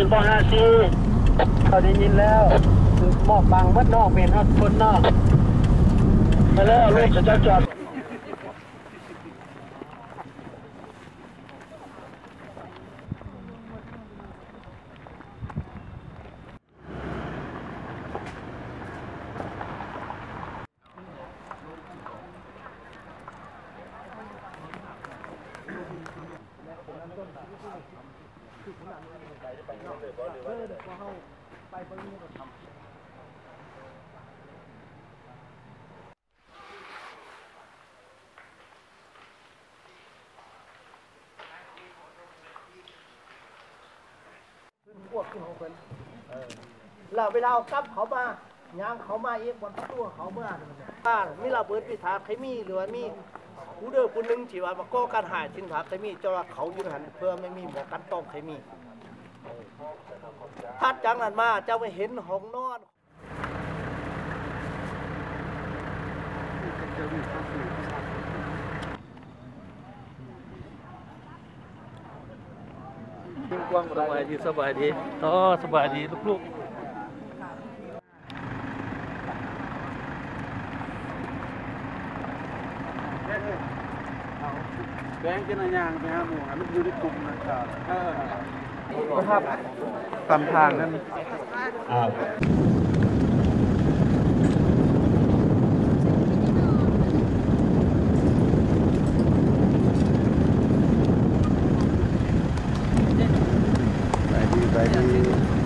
นป.54เขาได้ยินแล้วหมอกบางวัดนอกเป็นฮอดคนนอกมาแล้วรถจะจอดพวกขึ้นของเพิ่นแล้วเวลาเอากลับเขามาย่างเขามาเองบนตัวเขาเมื่อมีระเบิดปิดถาเคมีหรือว่ามีผู้เดิมผู้นึงที่ว่ามาก่อการหายสินค้าเคมีเจ้าว่าเขายืนหันเพื่อไม่มีหมอกันต้องเคมีถัดจากนั้นมาเจ้าไปเห็นห้องนอนกว้างสบายดีสบายดีต่อสบายดีลูกๆแบงกินอะไรอย่างไปหาหมูมันอยู่ในกลุ่มนะครับครับตามทางนั้นไปดี